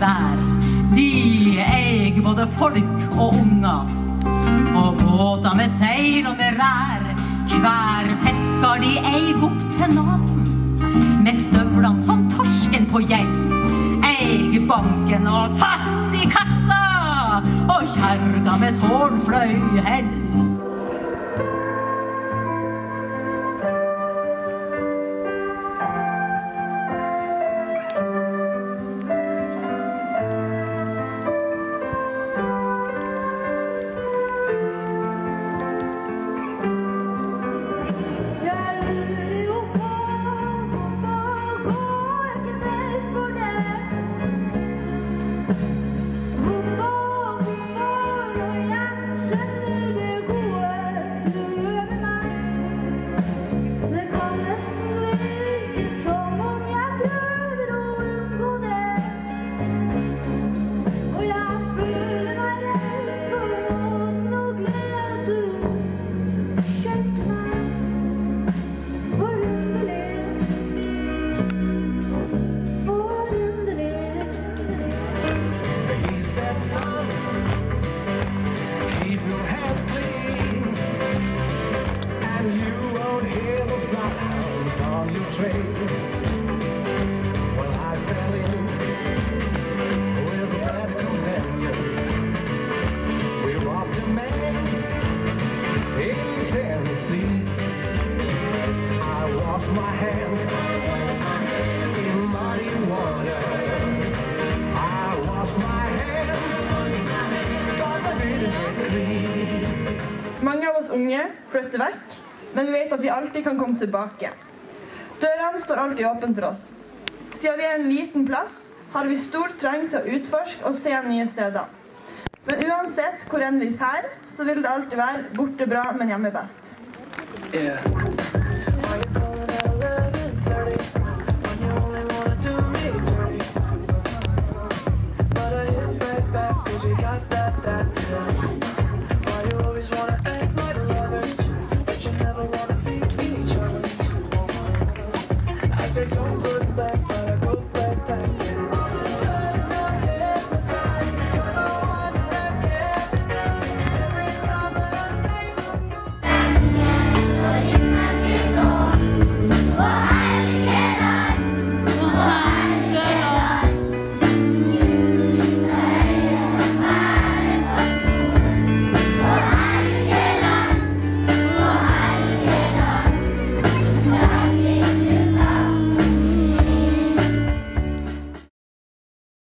vær. De eier både folk og unger, og båter med seil og med rær. Hver fisker de eier opp til nasen, med støvlene som torsken på gjeld. Eier banken og fattig kassa, og kjerga med tårnfløy hell. Mange av oss unge flytter vekk, men vi vet at vi alltid kan komme tilbake. Dørene står alltid åpne for oss. Siden vi er en liten plass, har vi stor trang til å utforske og se nye steder. Men uansett hvor enn vi fer, så vil det alltid være borte bra, men hjemme best.